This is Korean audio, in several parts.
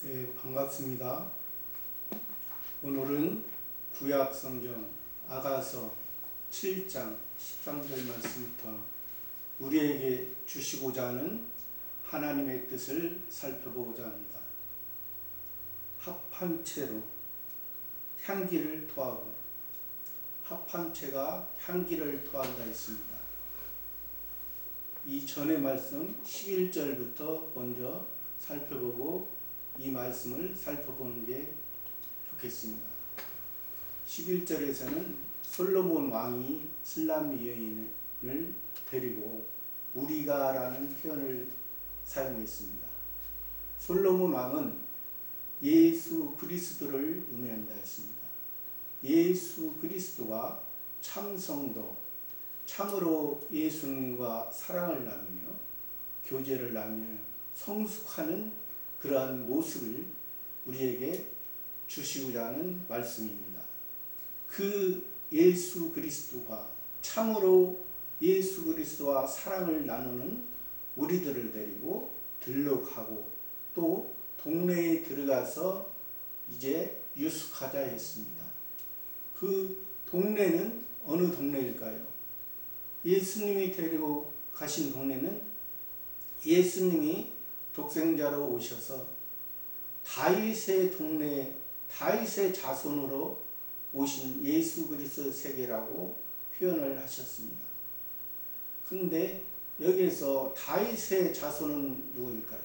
네, 반갑습니다. 오늘은 구약 성경 아가서 7장 13절 말씀부터 우리에게 주시고자 하는 하나님의 뜻을 살펴보고자 합니다. 합한 채로 향기를 토하고, 합한 채가 향기를 토한다 했습니다. 이 전의 말씀 11절부터 먼저 살펴보고 이 말씀을 살펴보는 게 좋겠습니다. 11절에서는 솔로몬 왕이 슬람미 여인을 데리고 우리가 라는 표현을 사용했습니다. 솔로몬 왕은 예수 그리스도를 의미한다 했습니다. 예수 그리스도가 참성도, 참으로 예수님과 사랑을 나누며 교제를 나누며 성숙하는 그러한 모습을 우리에게 주시고자 하는 말씀입니다. 그 예수 그리스도가 참으로 예수 그리스도와 사랑을 나누는 우리들을 데리고 들러가고 또 동네에 들어가서 이제 유숙하자 했습니다. 그 동네는 어느 동네일까요? 예수님이 데리고 가신 동네는 예수님이 독생자로 오셔서 다윗의 동네, 다윗의 자손으로 오신 예수 그리스도 세계라고 표현을 하셨습니다. 그런데 여기에서 다윗의 자손은 누구일까요?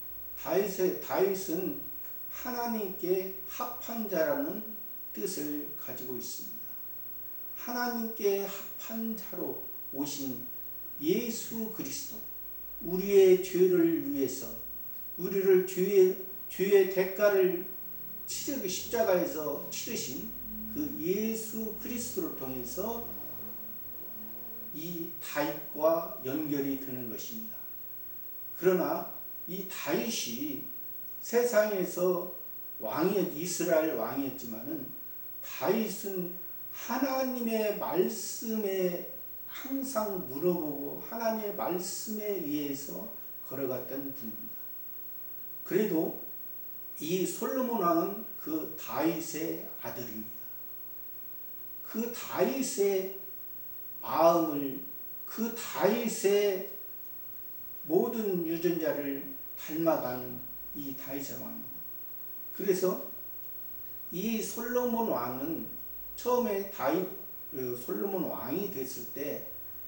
다윗은 하나님께 합한 자라는 뜻을 가지고 있습니다. 하나님께 합한 자로 오신 예수 그리스도, 우리의 죄를 위해서 우리를 죄의 대가를 치르기 십자가에서 치르신 그 예수 그리스도를 통해서 이 다윗과 연결이 되는 것입니다. 그러나 이 다윗이 세상에서 이스라엘 왕이었지만은 다윗은 하나님의 말씀에 항상 물어보고 하나님의 말씀에 의해서 걸어갔던 분입니다. 그래도 이 솔로몬 왕은 그 다윗의 아들입니다. 그 다윗의 마음을, 그 다윗의 모든 유전자를 닮아가는 이 다윗의 왕입니다. 그래서 이 솔로몬 왕은 처음에 솔로몬 왕이 됐을 때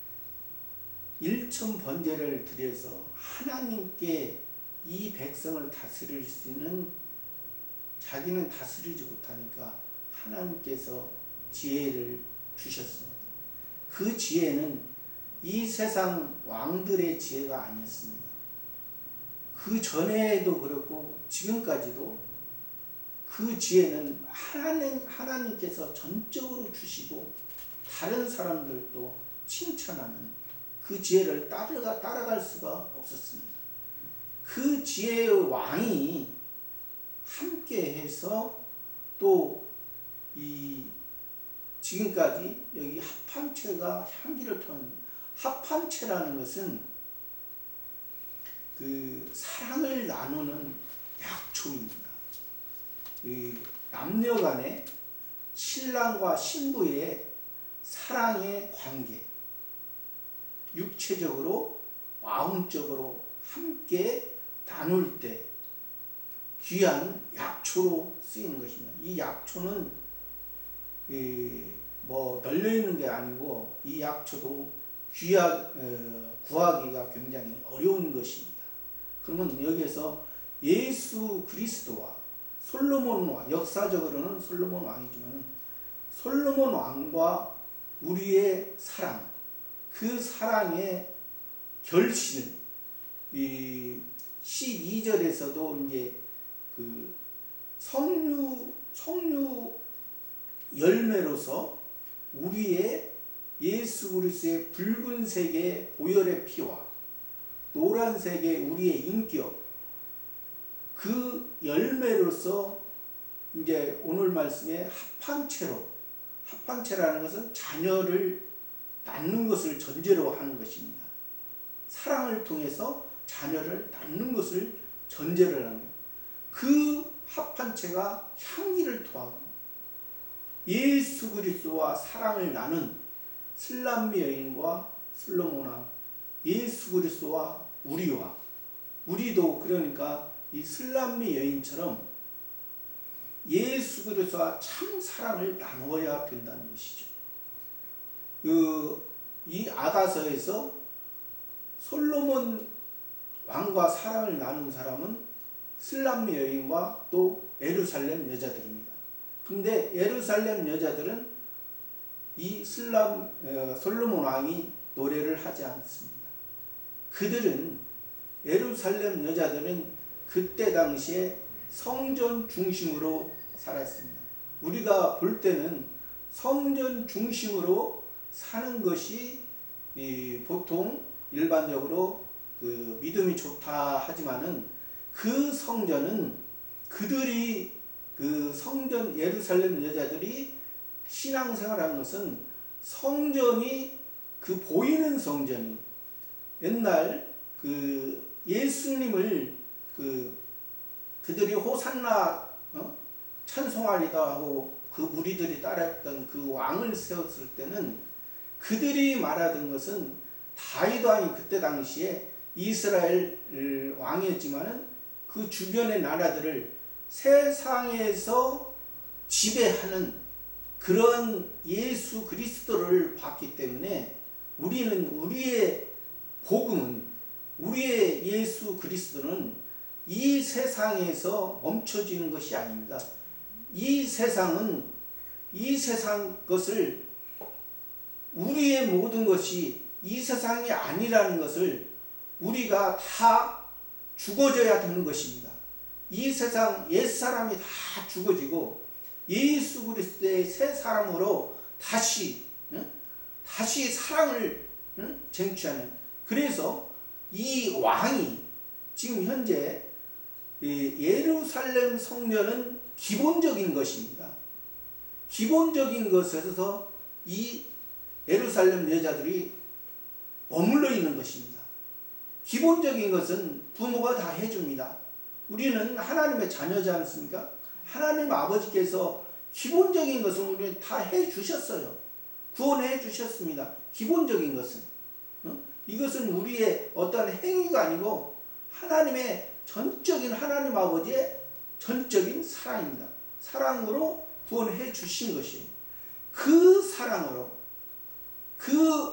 일천 번제를 드려서 하나님께 이 백성을 다스릴 수 있는, 자기는 다스리지 못하니까 하나님께서 지혜를 주셨습니다. 그 지혜는 이 세상 왕들의 지혜가 아니었습니다. 그 전에도 그렇고 지금까지도 그 지혜는 하나님께서 전적으로 주시고 다른 사람들도 칭찬하는 그 지혜를 따라갈 수가 없었습니다. 그 지혜의 왕이 함께해서 또 지금까지 여기 합한채가 향기를 토하는, 합한채라는 것은 그 사랑을 나누는 약초입니다. 남녀 간의 신랑과 신부의 사랑의 관계, 육체적으로 마음적으로 함께 나눌 때 귀한 약초로 쓰이는 것입니다. 이 약초는 널려있는 게 아니고 이 약초도 구하기가 굉장히 어려운 것입니다. 그러면 여기에서 예수 그리스도와 솔로몬 왕, 역사적으로는 솔로몬 왕이지만 솔로몬 왕과 우리의 사랑, 그 사랑의 결실, 12절에서도 이제 그 성류 열매로서 우리의 예수 그리스도의 붉은색의 보혈의 피와 노란색의 우리의 인격, 그 열매로서 이제 오늘 말씀에 합한채라는 것은 자녀를 낳는 것을 전제로 하는 것입니다. 사랑을 통해서 자녀를 낳는 것을 전제를 하는 거예요. 그 합한체가 향기를 토하고 예수 그리스도와 사랑을 나눈 슬람미 여인과 솔로몬 왕, 예수 그리스도와 우리도 그러니까 이 슬람미 여인처럼 예수 그리스도와 참 사랑을 나누어야 된다는 것이죠. 이 아가서에서 솔로몬 왕과 사랑을 나눈 사람은 슬람미 여인과 또 예루살렘 여자들입니다. 근데 예루살렘 여자들은 이 솔로몬 왕이 노래를 하지 않습니다. 예루살렘 여자들은 그때 당시에 성전 중심으로 살았습니다. 우리가 볼 때는 성전 중심으로 사는 것이 보통 일반적으로 믿음이 좋다 하지만은 그 성전은 성전 예루살렘 여자들이 신앙생활하는 것은 성전이 보이는 성전이 옛날 예수님을 그들이 호산나 찬송하리다 하고 그 무리들이 따랐던 그 왕을 세웠을 때는 그들이 말하던 것은 다윗 왕이 그때 당시에 이스라엘 왕이었지만은 그 주변의 나라들을 세상에서 지배하는 그런 예수 그리스도를 봤기 때문에 우리는 우리의 복음은 우리의 예수 그리스도는 이 세상에서 멈춰지는 것이 아닙니다. 이 세상 것을 우리의 모든 것이 이 세상이 아니라는 것을 우리가 다 죽어져야 되는 것입니다. 이 세상 옛사람이 다 죽어지고 예수 그리스도의 새 사람으로 다시 사랑을 쟁취하는, 그래서 이 왕이 지금 현재 예루살렘 성전은 기본적인 것입니다. 기본적인 것에서 이 예루살렘 여자들이 머물러 있는 것입니다. 기본적인 것은 부모가 다 해줍니다. 우리는 하나님의 자녀지 않습니까? 하나님 아버지께서 기본적인 것은 우리는 다 해주셨어요. 구원해 주셨습니다. 기본적인 것은. 이것은 우리의 어떤 행위가 아니고 하나님의 전적인 하나님 아버지의 전적인 사랑입니다. 사랑으로 구원해 주신 것이에요. 그 사랑으로, 그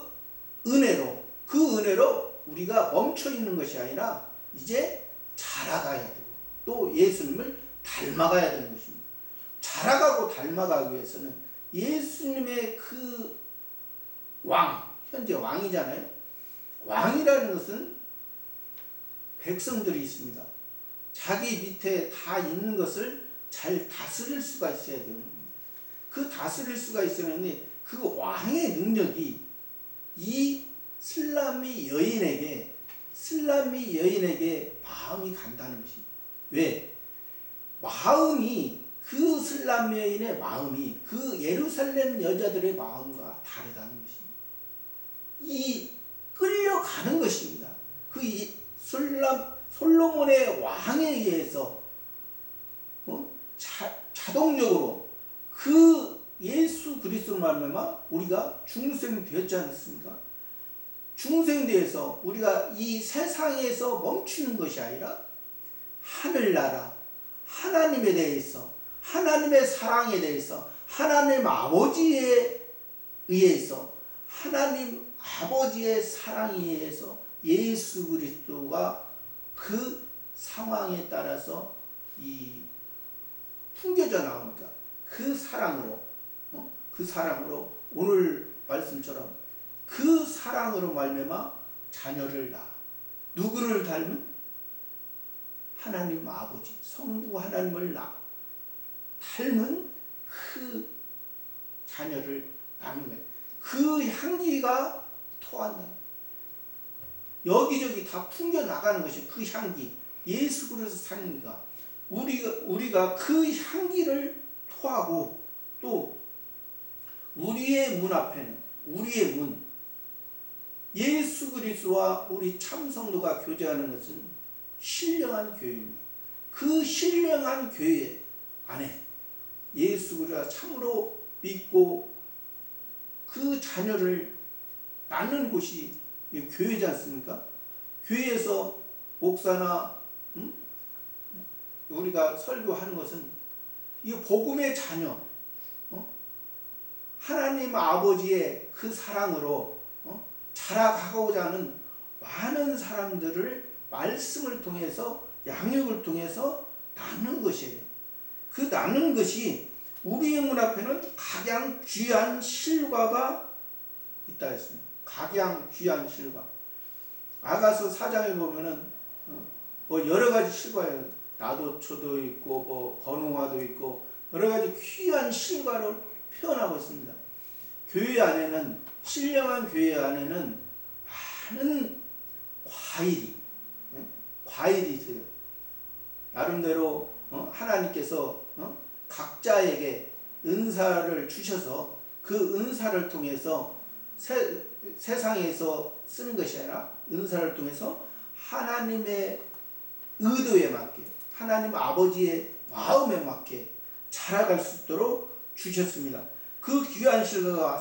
은혜로 우리가 멈춰 있는 것이 아니라 이제 자라가야 되고 또 예수님을 닮아가야 되는 것입니다. 자라가고 닮아가기 위해서는 예수님의 그 현재 왕이잖아요. 왕이라는 것은 백성들이 있습니다. 자기 밑에 다 있는 것을 잘 다스릴 수가 있어야 되는 겁니다. 그 다스릴 수가 있으면 그 왕의 능력이 이 슬람미 여인에게 마음이 간다는 것입니다. 왜? 그 슬람미 여인의 마음이 그 예루살렘 여자들의 마음과 다르다는 것입니다. 이 끌려가는 것입니다. 그 솔로몬의 왕에 의해서 자동적으로 그 예수 그리스도로 말미암아 우리가 중생되었지 않습니까? 중생되어서 우리가 이 세상에서 멈추는 것이 아니라 하늘나라 하나님에 대해서, 하나님의 사랑에 대해서, 하나님 아버지에 의해서, 하나님 아버지의 사랑에 의해서 예수 그리스도가 그 상황에 따라서 풍겨져 나오니까 그 사랑으로 오늘 말씀처럼 그 사랑으로 말미암아 자녀를 낳아. 누구를 닮은? 하나님 아버지, 성부 하나님을 닮은 그 자녀를 낳는 거예요. 그 향기가 토한다. 여기저기 다 풍겨 나가는 것이 그 향기. 예수 그리스도 향기가 우리가 그 향기를 토하고 또 우리의 문 앞에는 예수 그리스도와 우리 참 성도가 교제하는 것은 신령한 교회입니다. 그 신령한 교회 안에 예수 그리스도가 참으로 믿고 그 자녀를 낳는 곳이 교회지 않습니까? 교회에서 목사나 우리가 설교하는 것은 이 복음의 자녀, 하나님 아버지의 그 사랑으로 자라가고자 하는 많은 사람들을 말씀을 통해서 양육을 통해서 낳는 것이에요. 그 낳는 것이 우리의 문 앞에는 각양 귀한 실과가 있다 했습니다. 각양 귀한 실과. 아가서 4장에 보면은 뭐 여러 가지 실과예요. 나도초도 있고 뭐 번홍화도 있고 여러 가지 귀한 실과를 표현하고 있습니다. 교회 안에는, 신령한 교회 안에는 많은 과일이 있어요. 나름대로 하나님께서 각자에게 은사를 주셔서 그 은사를 통해서 세상에서 쓰는 것이 아니라 은사를 통해서 하나님의 의도에 맞게, 하나님 아버지의 마음에 맞게 자라갈 수 있도록 주셨습니다. 그 귀한 실과가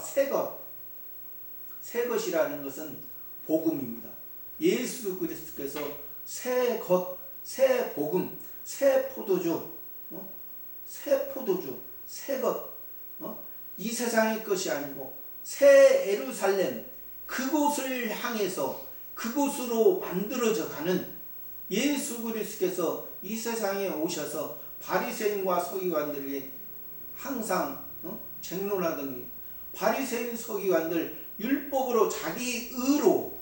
새 것이라는 것은 복음입니다. 예수 그리스도께서 새 복음, 새 포도주, 새 것, 이 세상의 것이 아니고 새 예루살렘, 그곳을 향해서 그곳으로 만들어져 가는 예수 그리스도께서 이 세상에 오셔서 바리새인과 서기관들에게 항상 쟁론하던 게, 바리새인 서기관들 율법으로 자기 의로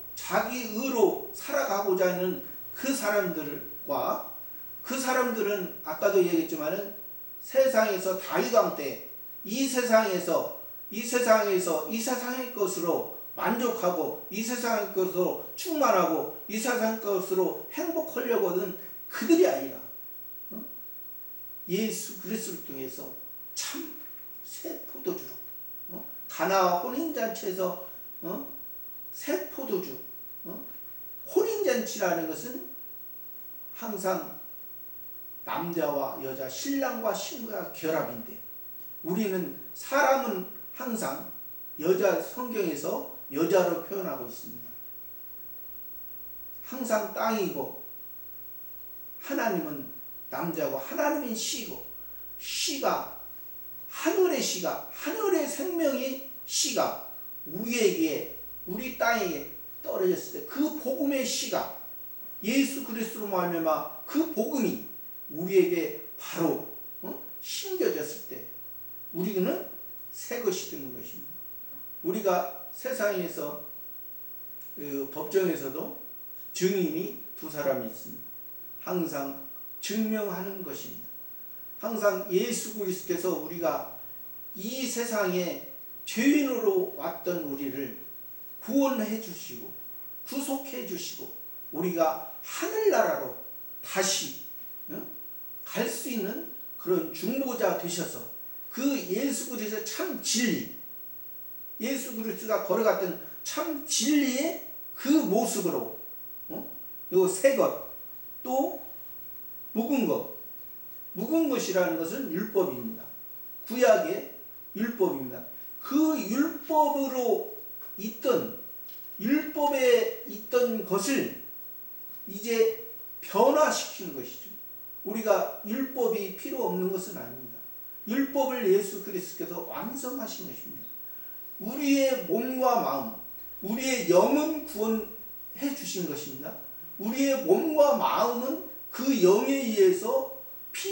살아가고자 하는 그 사람들과, 그 사람들은 아까도 얘기했지만은 세상에서 다윗 왕 때 이 세상의 것으로 만족하고 이 세상의 것으로 충만하고 이 세상의 것으로 행복하려고 하는 그들이 아니라 예수 그리스도를 통해서 참 새 포도주로, 가나 혼인잔치에서 새 포도주, 혼인잔치라는 것은 항상 남자와 여자, 신랑과 신부가 결합인데, 우리는 사람은 항상 성경에서 여자로 표현하고 있습니다. 항상 땅이고 하나님은 남자고 하나님은 씨가 하늘의 생명의 씨가 우리 땅에 떨어졌을 때 그 복음의 씨가 예수 그리스도로 말미암아 그 복음이 우리에게 바로 심겨졌을 때 우리는 새 것이 되는 것입니다. 우리가 세상에서 법정에서도 증인이 두 사람이 있습니다. 항상 증명하는 것입니다. 항상 예수 그리스도께서 우리가 이 세상에 죄인으로 왔던 우리를 구원해 주시고 구속해 주시고 우리가 하늘나라로 다시 갈 수 있는 그런 중보자 되셔서 그 예수 그리스도의 참 진리, 예수 그리스도가 걸어갔던 참 진리의 그 모습으로 요 새 것, 또 묵은 것이라는 것은 율법입니다. 구약의 율법입니다. 그 율법에 있던 것을 이제 변화시키는 것이죠. 우리가 율법이 필요 없는 것은 아닙니다. 율법을 예수 그리스도께서 완성하신 것입니다. 우리의 몸과 마음, 우리의 영은 구원해 주신 것입니다. 우리의 몸과 마음은 그 영에 의해서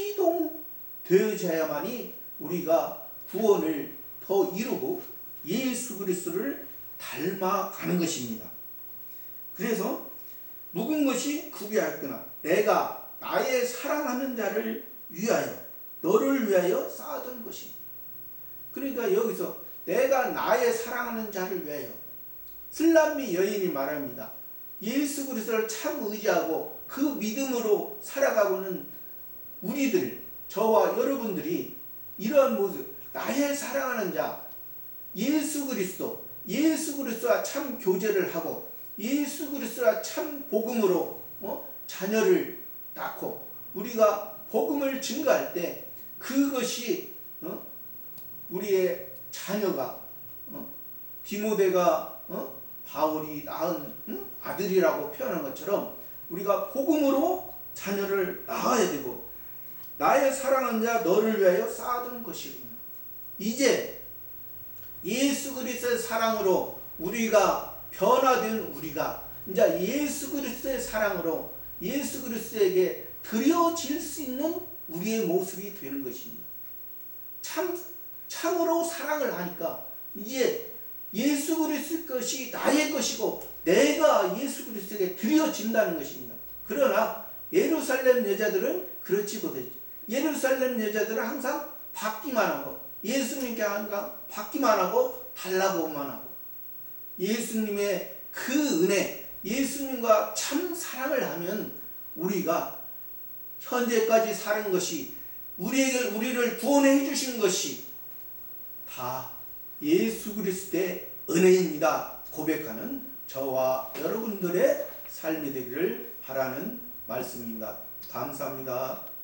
피동되어져야만이 우리가 구원을 더 이루고 예수 그리스도를 닮아가는 것입니다. 그래서 묵은 것이 구비하였구나. 내가 나의 사랑하는 자를 위하여, 너를 위하여 쌓아둔 것이. 그러니까 여기서 내가 나의 사랑하는 자를 위하여, 슬람미 여인이 말합니다. 예수 그리스도를 참 의지하고 그 믿음으로 살아가고는 우리들, 저와 여러분들이 이러한 모습, 나의 사랑하는 자 예수 그리스도와 참 교제를 하고 예수 그리스도와 참 복음으로 자녀를 낳고 우리가 복음을 증거할 때 그것이 우리의 자녀가 디모데가 바울이 낳은 아들이라고 표현한 것처럼 우리가 복음으로 자녀를 낳아야 되고, 나의 사랑하는 자 너를 위하여 쌓아둔 것이구나. 이제 예수 그리스도의 사랑으로 우리가 변화된 우리가 이제 예수 그리스도의 사랑으로 예수 그리스도에게 드려질 수 있는 우리의 모습이 되는 것입니다. 참으로 사랑을 하니까 이제 예수 그리스도 것이 나의 것이고 내가 예수 그리스도에게 드려진다는 것입니다. 그러나 예루살렘 여자들은 그렇지 못했죠. 예루살렘 여자들은 항상 받기만 하고 예수님께 항상 받기만 하고 달라고만 하고, 예수님의 그 은혜, 예수님과 참 사랑을 하면 우리가 현재까지 사는 것이 우리를 구원해 주신 것이 다 예수 그리스도의 은혜입니다 고백하는 저와 여러분들의 삶이 되기를 바라는 말씀입니다. 감사합니다.